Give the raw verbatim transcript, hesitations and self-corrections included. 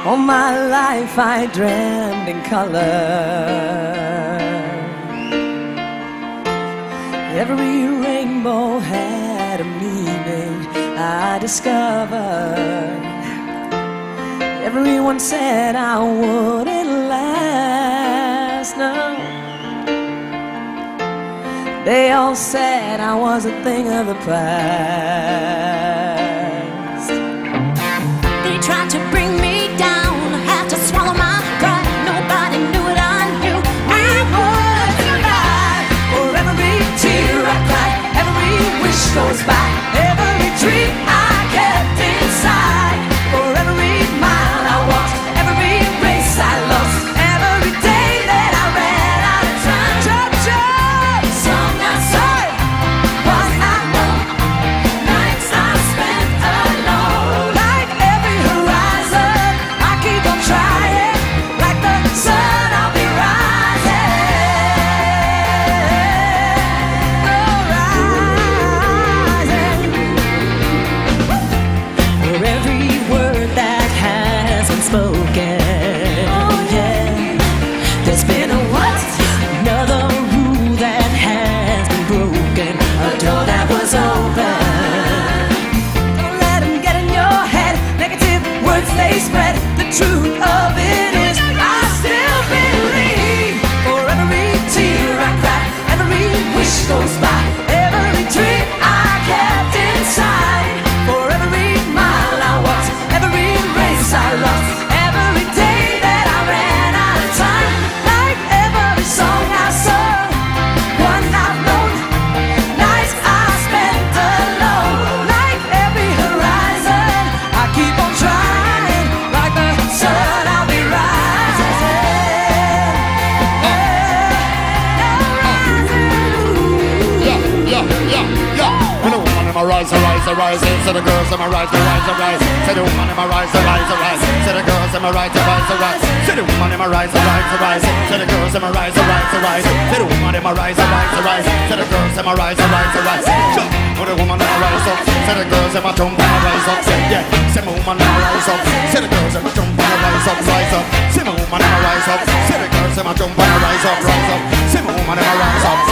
All my life I dreamed in color. Every rainbow had a meaning I discovered. Everyone said I wouldn't last, no. They all said I was a thing of the past. They tried to bring me down, I had to swallow my pride. Nobody knew what I knew. I would survive. For every tear I cried, every wish goes by, every dream I kept inside. For every mile I walked, every race I lost, every day that I ran out of time. Cha-cha! Song I sung, Was I known? nights I spent alone. Like every horizon, I keep on trying. Like the sun, I'll be rising. Oh, rising. For every word that has been spoken, oh yeah, there's been a what? Another rule that has been broken, a door that was open. Don't let them get in your head. Negative words they spread. The truth of it is I still believe. For every tear I cry, every wish goes by, every dream I kept inside. For every mile I walked, every race I lost, every day that I ran out of time. Like every song I sung, one I've known, nights I spent alone. Like every horizon, I keep on trying. Like the sun, I'll be rising. Yeah, yeah, yeah, yeah. When the woman in my rise, I rise, I rise. Say the girls in my rise, I rise, I rise. Say the woman in my rise, I rise, I rise. Say the girls in my rise, I rise, I rise. Say the woman in my rise, I rise, I rise. Say the girls in my rise, I rise, I rise. Say the woman in my rise, I rise, I rise. Say the girls in my rise, I rise, I rise. Jump, when the woman in my rise up. Say the girls in my jump and I rise up. Say yeah, say my woman in my rise up. Say the girls in my jump and I rise up, rise up. Say my woman in my rise up. Say the girls in my jump and I rise up, rise up. Say my woman in my rise up.